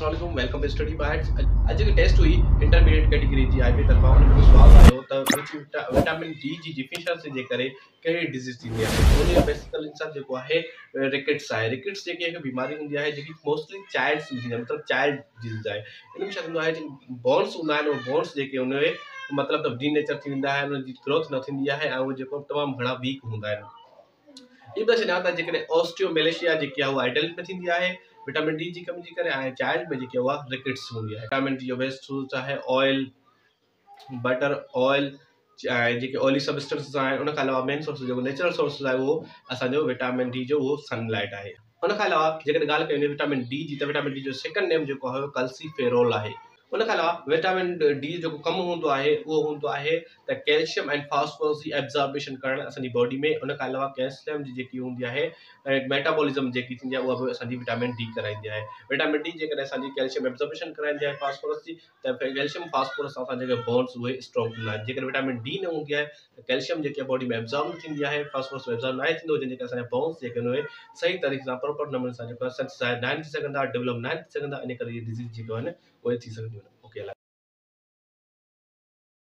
अस्सलाम वालेकुम welcome to study bytes. अॼु जी टेस्ट हुई इंटरमीडिएट कैटेगरी जी आईबी तरफ़ां। हुन में सुवाल आयो त विटामिन डी जी डिफिशियंसी जे करे कहिड़ी डिजीज़ थींदी आहे। हुन जो बेसिकल आंसर जेको आहे रिकेट्स आहे। रिकेट्स जेकी हिकु बीमारी हूंदी आहे जेकी मोस्टली चाइल्ड्स में थींदी आहे, मतिलबु चाइल्ड डिजीज़ आहे। इन में छा थींदो आहे जेके बोन्स हूंदा आहिनि, उहे बोन्स जेके हुन में मतिलबु त डी नेचर थी वेंदा आहिनि, उनजी ग्रोथ न थींदी आहे ऐं उहे जेको तमामु घणा वीक हूंदा आहिनि। इहो बि छॾियां त जेकॾहिं ऑस्टियोमेलेशिया जेकी आहे उहा एडल्ट में थींदी आहे विटामिन डी जी कमी जे करे, ऐं चाइल्ड में जेकी उहा रिकेट्स हूंदी आहे। विटामिन डी जो बेस्ट सोर्स आहे ऑयल, बटर ऑयल ऐं जेके ऑयली सबस्टेंसेस आहिनि। उन खां अलावा मेन सोर्स जेको नेचुरल सोर्स आहे उहो असांजो विटामिन डी जो उहो सनलाइट आहे। उन खां अलावा जेकॾहिं ॻाल्हि कयूं विटामिन डी जी, त विटामिन डी जो सेकंड नेम जेको आहे कल्सीफेरोल आहे। उन खां अलावा विटामिन डी जेको कमु हूंदो आहे उहो हूंदो आहे त कैल्शियम एंड फास्फोरस जी एब्जॉर्बेशन करणु असांजी बॉडी में। उन खां अलावा कैल्शियम जी जेकी हूंदी आहे मेटाबॉलिज्म जेकी थींदी आहे उहा बि असांजी विटामिन डी कराईंदी आहे। विटामिन डी जेकॾहिं असांजी कैल्शियम एब्जॉर्बेशन कराईंदी आहे फास्फोरस जी, त कैल्शियम फास्फोरस सां असांजे जेके बोन्स उहे स्ट्रॉन्ग थींदा आहिनि। जेकॾहिं विटामिन डी न हूंदी आहे त कैल्शियम जेकी आहे बॉडी में एब्जॉर्ब न थींदी आहे, फास्फोरस एब्जॉर्ब न थींदो, जंहिंजे करे असांजा बोन्स जेके आहिनि उहे सही तरीक़े सां प्रॉपर नमूने सां जेको आहे सेंसिटाइज न थी सघंदा, डेवलप न थी सघंदा। इन करे इहे डिज़ीज़ जेके आहिनि उहे थी सघंदियूं आहिनि।